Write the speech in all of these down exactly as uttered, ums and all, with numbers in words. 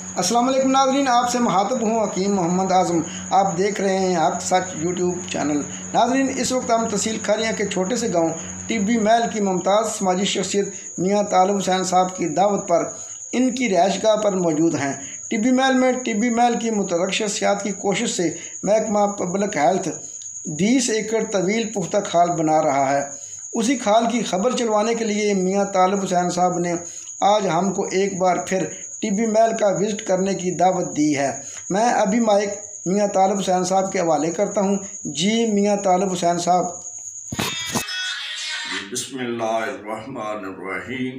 अस्सलाम वालेकुम नाज़रीन, आपसे मुखातब हूँ हकीम मोहम्मद आज़म। आप देख रहे हैं हक सच यूट्यूब चैनल। नाज़रीन, इस वक्त हम तहसील खैरियाँ के छोटे से गांव टिब्बी महल की मुमताज़ समाजी शख्सियत मियाँ तालब हुसैन साहब की दावत पर इनकी रिहाइशगाह पर मौजूद हैं। टिब्बी महल में टिब्बी महल की मुतरक्किब शख्सियात की कोशिश से महकमा पब्लिक हेल्थ बीस एकड़ तवील पुख्ता खाल बना रहा है। उसी खाल की खबर चलवाने के लिए मियाँ तालब हुसैन साहब ने आज हमको एक बार फिर टिब्बी महल का विज़िट करने की दावत दी है। मैं अभी माइक मियाँ तालब हुसैन साहब के हवाले करता हूँ। जी मियाँ तालब हुसैन साहब। बिस्मिल्लाहिर्रहमानिर्रहीम।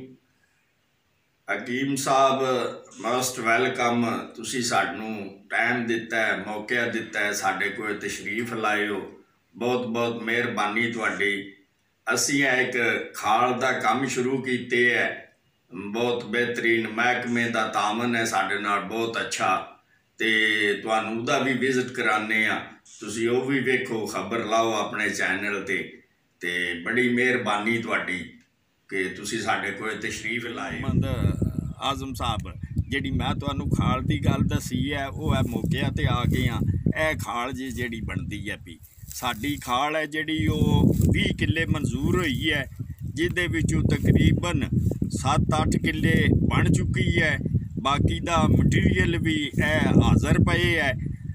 हकीम साहब मोस्ट वेलकम। तुसी सानू टाइम दिता है, मौका दिता है, साडे कोल तशरीफ लाए हो, बहुत बहुत मेहरबानी तुहाडी। असी एक खाल दा काम शुरू कीते है, बहुत बेहतरीन महकमे का तामन है साडे नाल, बहुत अच्छा। तो तुहानू उहदा भी विजिट कराने आ, तुसी वो भी वेखो, खबर लाओ अपने चैनल ते। ते बड़ी मेहरबानी तुहाडी कि तुसी साडे कोल तशरीफ लाए। आज़म साहब, जिहड़ी मैं तुहानू खाल की गल दसी है वो है मौके ते आ गए हाँ। यह खाल जी जिहड़ी बनदी है पी साडी खाल है जिहड़ी वो बीस किले मंजूर हुई है, जिहदे विचों तकरीबन सत्त अठ किले बन चुकी है। बाकी दा मटीरियल भी है हाज़र पे है।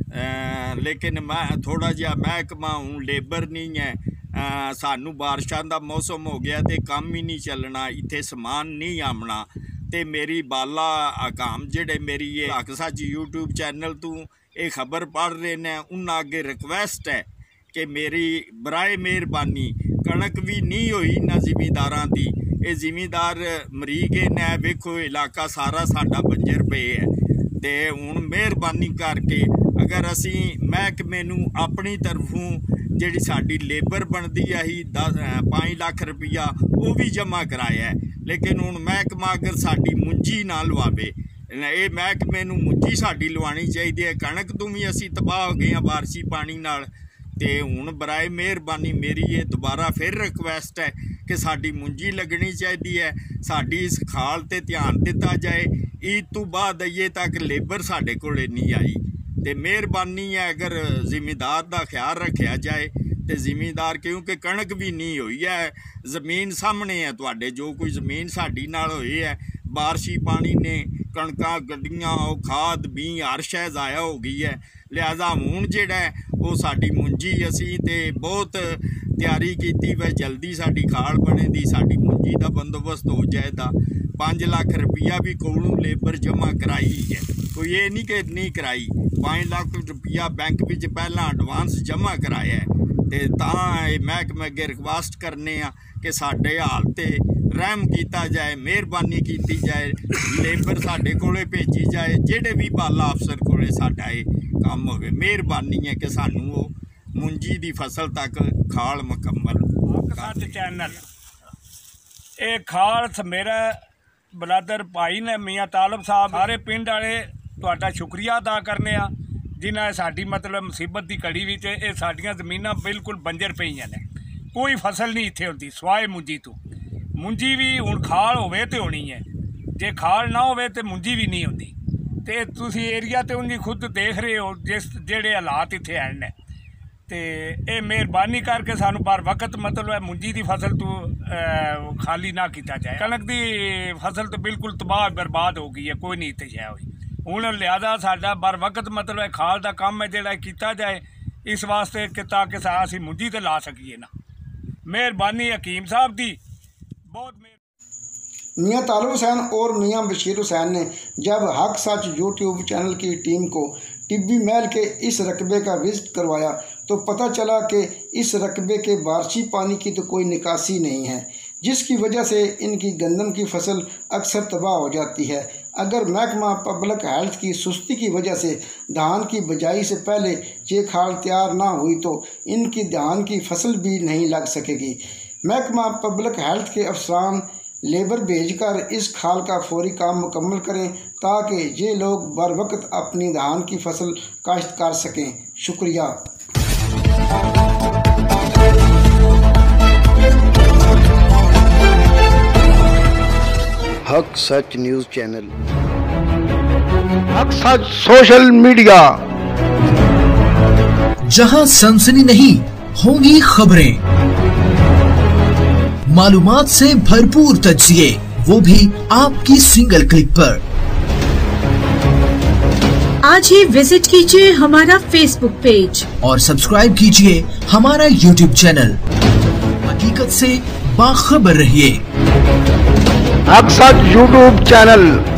आ, लेकिन मैं थोड़ा जिहा महकमा हूँ, लेबर नहीं है। आ, सानू बारिशां दा मौसम हो गया तो काम ही नहीं चलना, इत्थे समान नहीं आमना। तो मेरी बाला हकाम जिहड़े मेरी ये हक सच यूट्यूब चैनल तू ये खबर पढ़ रहे हैं, उन्हें अगे रिक्वेस्ट है कि मेरी बराए मेहरबानी कणक भी नहीं हुई ना जिमीदारां दी। ये जिमीदार मरी गए ने, वेखो इलाका सारा साडा बंजर पे है। तो हुण मेहरबानी करके अगर असी महकमे नूं अपनी तरफों जिहड़ी साडी लेबर बनदी है ही दस पाँच लाख रुपया वो भी जमा कराया है। लेकिन हुण महकमा अगर साडी मुंजी ना लवावे, ये महकमे नूं मुंजी साडी लवानी चाहिए है। कणक तो भी असी तबाह हो गए हैं बारिशी पानी नाल। तो हुण बराए मेहरबानी मेरी ये दोबारा फिर रिक्वेस्ट है कि साडी मुंजी लगनी चाहिए है। साडी इस खाल ते ध्यान दिता जाए। ईद तो बाद अजे तक लेबर साडे कोले नहीं आई। तो मेहरबानी है अगर जिमीदार का ख्याल रखा जाए। तो जिमीदार क्योंकि कणक भी नहीं हुई है, जमीन सामने है तुहाडे, जो कोई जमीन साडी नाल होई है, बारिशी पानी ने कणकां गड्डियां खाद भी हर शै ज़ाया हो गई है। लिहाजा हुण जिहड़ा है वो साडी मुंजी असी ते बहुत तैयारी की वै, जल्दी साडी खाल बने दी, साडी मुंजी का बंदोबस्त हो जाएगा। पाँच लाख रुपया भी कोलों लेबर जमा कराई है, कोई ये नहीं कि नहीं कराई। पाँच लाख रुपया बैंक विच पहला एडवांस जमा कराया है। तो तां महकमे अगे रिक्वेस्ट करने आ कि साडे हाल ते रहम किया जाए, मेहरबानी की जाए, लेबर साडे कोले भेजी जाए, जेडे भी बाला अफसर कोले साडा ये काम होवे। मेहरबानी है कि सानू वो मुंजी दी फसल तक खाल मुकम्मल सच चैनल ये खाल मेरा बलादर भाई ने मियाँ तालब साहब, सारे पिंड वाले तुहाडा शुक्रिया अदा करने आ जिन्हें साडी मतलब मुसीबत की घड़ी विच ये साडियां ज़मीनां बिल्कुल बंजर पईयां ने, कोई फसल नहीं इत्थे होंदी सवाए मुंजी तो। मुंजी भी हुण खाल होवे ते होनी है, जे खाल ना होवे ते मुंजी भी नहीं होंदी। ते तुसी एरिया ते उनकी खुद देख रहे हो जिस जेड़े हालात इत्थे हैं ने। ते ये मेहरबानी करके सानू बार वक्त मतलब है मुंजी की फसल तो खाली ना किया जाए। कणक की फसल तो बिल्कुल तबाह बर्बाद हो गई है, कोई नहीं इत्थे शै होई। हुण लिहाजा साडा बर वक्त मतलब है खाल का काम है जिहड़ा किया जाए, इस वास्ते कि ताकि असीं मुंजी ते ला सकीए ना। मेहरबानी हकीम साहब दी बहुत। मियाँ तालब हुसैन और मियाँ बशीर हुसैन ने जब हक सच यूट्यूब चैनल की टीम को टिब्बी महल के इस रकबे का विजिट करवाया तो पता चला कि इस रकबे के बारिशी पानी की तो कोई निकासी नहीं है, जिसकी वजह से इनकी गंदम की फसल अक्सर तबाह हो जाती है। अगर महकमा पब्लिक हेल्थ की सुस्ती की वजह से धान की बिजाई से पहले ये खाल तैयार ना हुई तो इनकी धान की फसल भी नहीं लग सकेगी। महकमा पब्लिक हेल्थ के अफसरान लेबर भेजकर इस खाल का फौरी काम मुकम्मल करें ताकि ये लोग बर वक्त अपनी धान की फसल काश्त कर सकें। शुक्रिया। हक सच न्यूज़ चैनल। हक हक सच सोशल मीडिया, जहां सनसनी नहीं होंगी खबरें, मालूमात से भरपूर तजिए, वो भी आपकी सिंगल क्लिक पर। आज ही विजिट कीजिए हमारा फेसबुक पेज और सब्सक्राइब कीजिए हमारा यूट्यूब चैनल। हकीकत से बाखबर रहिए। हक सच यूट्यूब चैनल